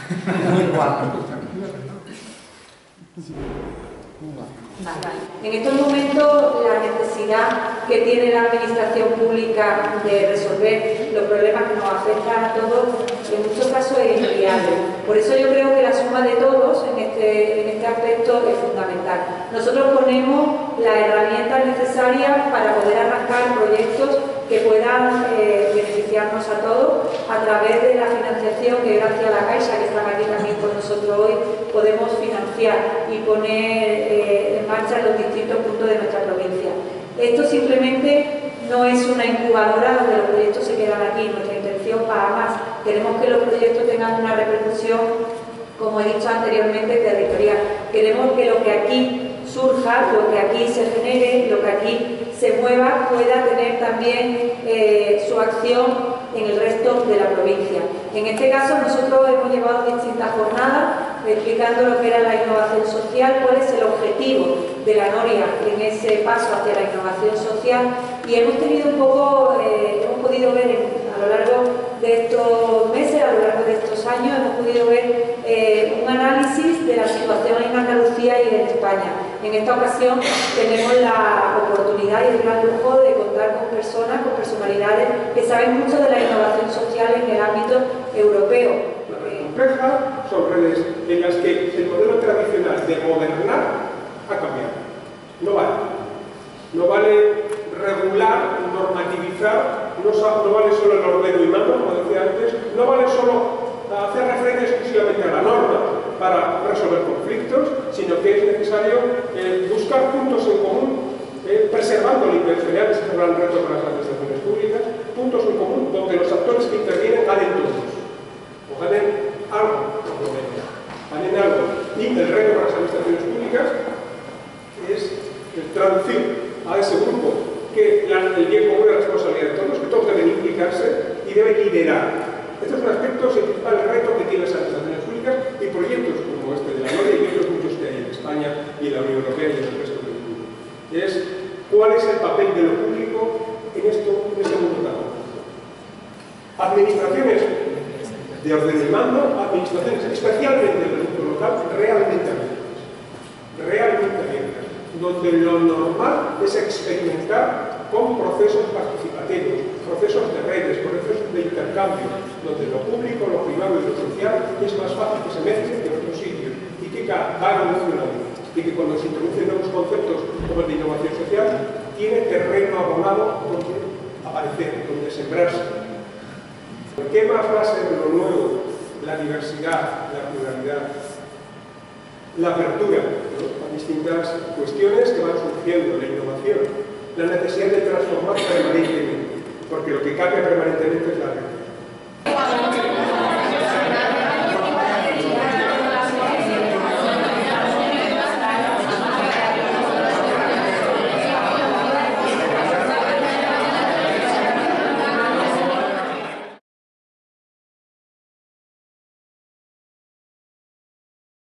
En estos momentos, la necesidad que tiene la administración pública de resolver los problemas que nos afectan a todos, en muchos casos es inviable. Por eso yo creo que la suma de todos en este aspecto es fundamental. Nosotros ponemos las herramientas necesarias para poder arrancar proyectos que puedan beneficiarnos a todos a través de la financiación que gracias a la Caixa, que están aquí también con nosotros hoy, podemos financiar y poner en marcha en los distintos puntos de nuestra provincia. Esto simplemente no es una incubadora donde los proyectos se quedan aquí. Nuestra intención va a más. Queremos que los proyectos tengan una repercusión, como he dicho anteriormente, territorial. Queremos que lo que aquí surja, lo que aquí se genere, lo que aquí se mueva, pueda tener también su acción en el resto de la provincia. En este caso nosotros hemos llevado distintas jornadas explicando lo que era la innovación social, cuál es el objetivo de la Noria en ese paso hacia la innovación social, y hemos tenido un poco, hemos podido ver a lo largo de estos meses, a lo largo de estos años, hemos podido ver un análisis de la situación en Andalucía y en España. En esta ocasión tenemos la oportunidad y el gran lujo de contar con personas, con personalidades que saben mucho de la innovación social en el ámbito europeo. Complejas son redes en las que el modelo tradicional de gobernar ha cambiado. No vale. No vale regular, normativizar, no vale solo el ordeno y mando, como decía antes, no vale solo hacer referencia exclusivamente a la norma para resolver conflictos, sino que es necesario buscar puntos en común, preservando la intencionalidad, que es el gran reto para las administraciones públicas, puntos en común donde los actores que intervienen ganen todos, o ganen algo, por lo menos, ganen algo. Y el reto para las administraciones públicas es traducir a ese grupo que el bien común es la responsabilidad de todos, que todos deben implicarse y deben liderar. Este es un aspecto, es el principal reto que tienen las administraciones públicas y proyectos como este de la Noria y otros muchos que hay en España y en la Unión Europea y en el resto del mundo. Es cuál es el papel de lo público en este mundo tan complejo. Administraciones de orden y mando, administraciones especialmente del mundo local, realmente abiertas, donde lo normal es experimentar con procesos participativos, procesos de redes, procesos de intercambio, donde lo público, lo privado y lo social es más fácil que se mezclen que en otros sitios y que va evolucionando, y que cuando se introducen nuevos conceptos como el de innovación social, tiene terreno abonado donde aparecer, donde sembrarse. ¿Qué más va a ser lo nuevo? La diversidad, la pluralidad, la apertura, ¿no?, a distintas cuestiones que van surgiendo, la innovación, la necesidad de transformar permanentemente, porque lo que cambia permanentemente es la realidad.